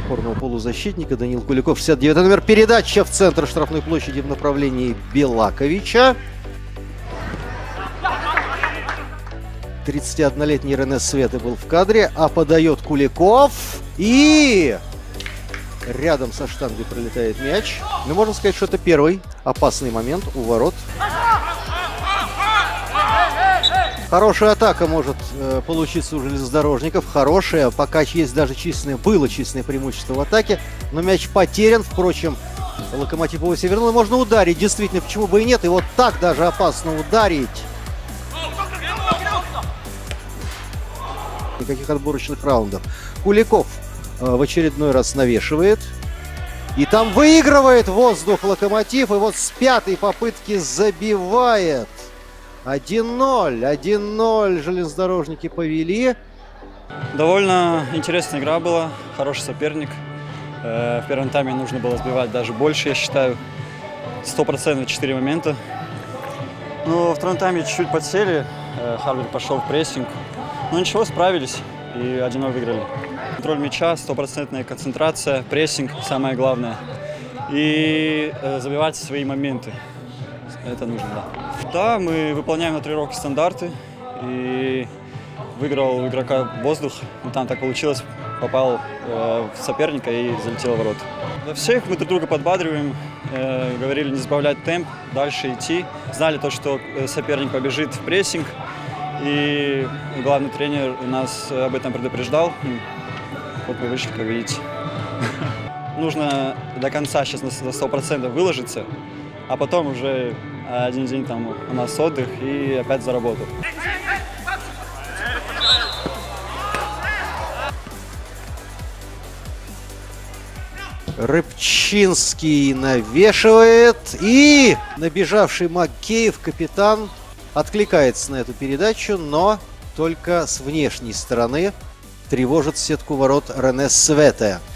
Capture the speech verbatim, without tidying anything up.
опорного полузащитника. Даниил Куликов, шестьдесят девятый номер. Передача в центр штрафной площади в направлении Белаковича. тридцатиоднолетний Рене Светы был в кадре, а подает Куликов. И рядом со штангой пролетает мяч. Ну, можно сказать, что это первый опасный момент у ворот. Хорошая атака может э, получиться у железнодорожников. Хорошая, пока есть даже численное, было численное преимущество в атаке. Но мяч потерян. Впрочем, Локомотив его себе вернул. Можно ударить, действительно, почему бы и нет. И вот так даже опасно ударить. Никаких отборочных раундов. Куликов э, в очередной раз навешивает. И там выигрывает воздух Локомотив. И вот с пятой попытки забивает. один ноль. один ноль железнодорожники повели. Довольно интересная игра была. Хороший соперник. В первом тайме нужно было сбивать даже больше, я считаю. сто процентов четыре момента. Но во втором тайме чуть-чуть подсели. Харвард пошел в прессинг. Но ничего, справились и один ноль выиграли. Контроль мяча, стопроцентная концентрация, прессинг самое главное. И забивать свои моменты. Это нужно, да. Да, мы выполняем на тренировке стандарты. И выиграл у игрока воздух. Но там так получилось, попал э, в соперника и залетел в ворот. Для всех мы друг друга подбадриваем. Э, говорили не сбавлять темп, дальше идти. Знали то, что соперник побежит в прессинг. И главный тренер нас об этом предупреждал. Вот мы вышли, как видите. Нужно до конца сейчас на сто процентов выложиться, а потом уже один день там у нас отдых и опять за работу. Рыбчинский навешивает. И набежавший Макеев, капитан, откликается на эту передачу, но только с внешней стороны тревожит сетку ворот Рене Свете.